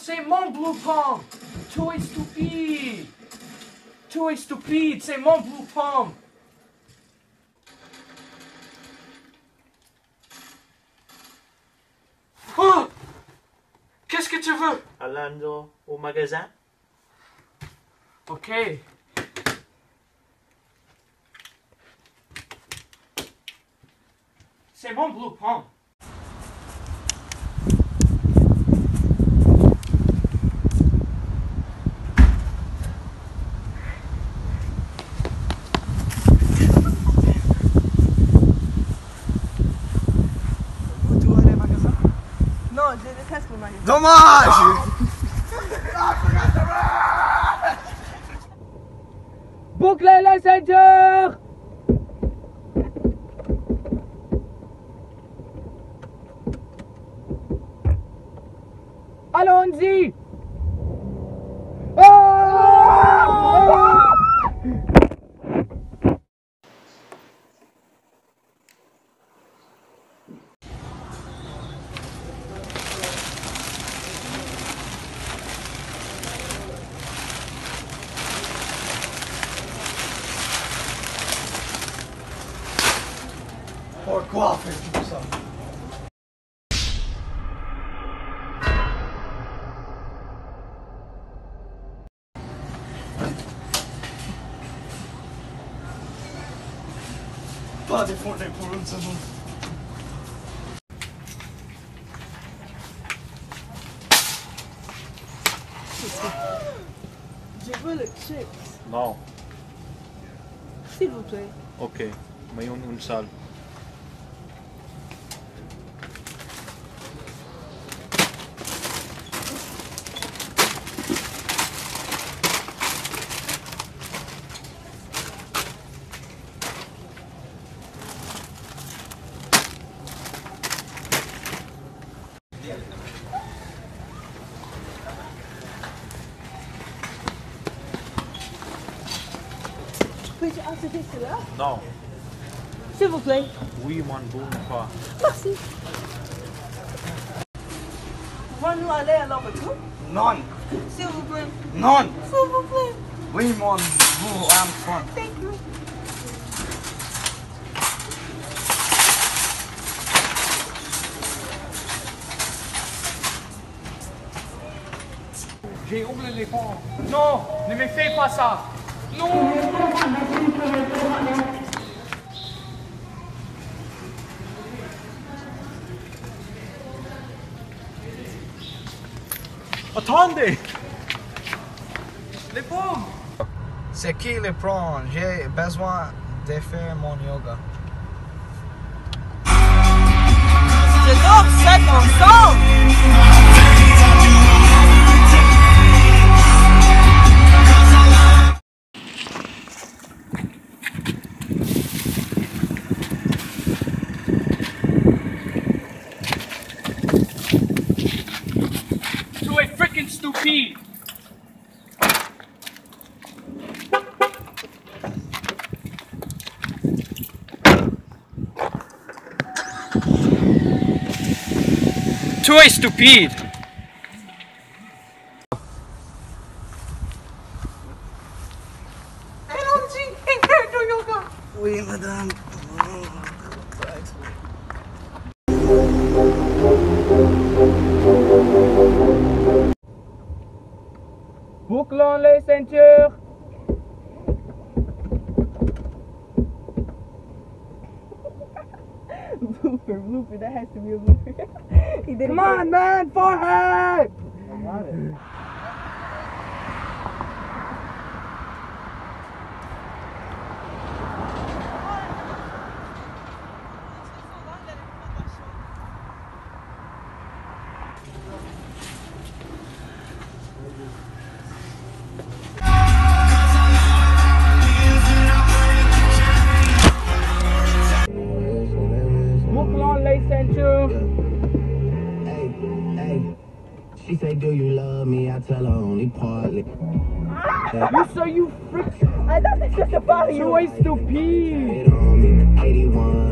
C'est mon blue palm. Tu es stupide. Tu es stupide, c'est mon blue palm. Oh! Qu'est-ce que tu veux? Allons au magasin. Ok. C'est mon blue palm. Non, je déteste le magasin. Dommage! Bouclez la ceinture! Allons-y! Pourquoi fais-tu ça? Pas défonder pour une seconde. Je veux le chips. Non. S'il vous plaît. Ok. Mais une salle. Peux-tu accepter cela? Non. S'il vous plaît. Oui, mon bon pas. Merci. Pouvons-nous aller à leur retour? Non! S'il vous plaît. Non! S'il vous plaît. Oui, mon beau enfant. Thank you. J'ai oublié les fonds. Non, ne me fais pas ça. Non. Attendez! Les pommes. C'est qui les prend? J'ai besoin de faire mon yoga. Je dors 7 ensemble. Tu es freaking stupide. Tu es stupide. Allons-y et fais du yoga. Oui, madame. Bouclons les ceintures. Blooper, that has to be a blooper. He did Come on, man, forehead. Bouclons les ceintures. She say, do you love me? I tell her only partly. You say you freak. I thought it's just about Tu you. es stupide. It on me, 81.